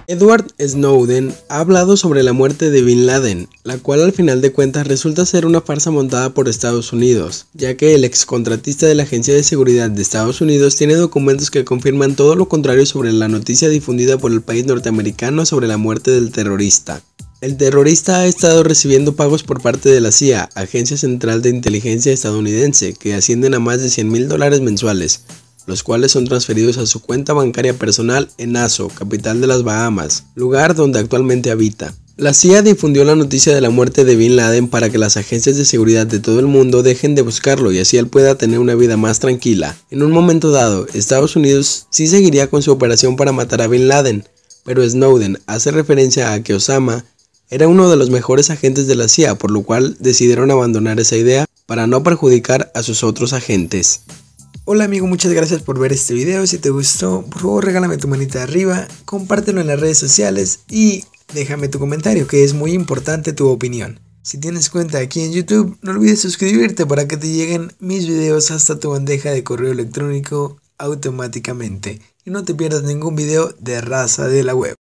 Edward Snowden ha hablado sobre la muerte de Bin Laden, la cual al final de cuentas resulta ser una farsa montada por Estados Unidos, ya que el excontratista de la Agencia de Seguridad de Estados Unidos tiene documentos que confirman todo lo contrario sobre la noticia difundida por el país norteamericano sobre la muerte del terrorista. El terrorista ha estado recibiendo pagos por parte de la CIA, Agencia Central de Inteligencia estadounidense, que ascienden a más de $100.000 mensuales, los cuales son transferidos a su cuenta bancaria personal en Nassau, capital de las Bahamas, lugar donde actualmente habita. La CIA difundió la noticia de la muerte de Bin Laden para que las agencias de seguridad de todo el mundo dejen de buscarlo y así él pueda tener una vida más tranquila. En un momento dado, Estados Unidos sí seguiría con su operación para matar a Bin Laden, pero Snowden hace referencia a que Osama era uno de los mejores agentes de la CIA, por lo cual decidieron abandonar esa idea para no perjudicar a sus otros agentes. Hola amigo, muchas gracias por ver este video. Si te gustó, por favor regálame tu manita arriba, compártelo en las redes sociales y déjame tu comentario, que es muy importante tu opinión. Si tienes cuenta aquí en YouTube, no olvides suscribirte para que te lleguen mis videos hasta tu bandeja de correo electrónico automáticamente y no te pierdas ningún video de Raza de la Web.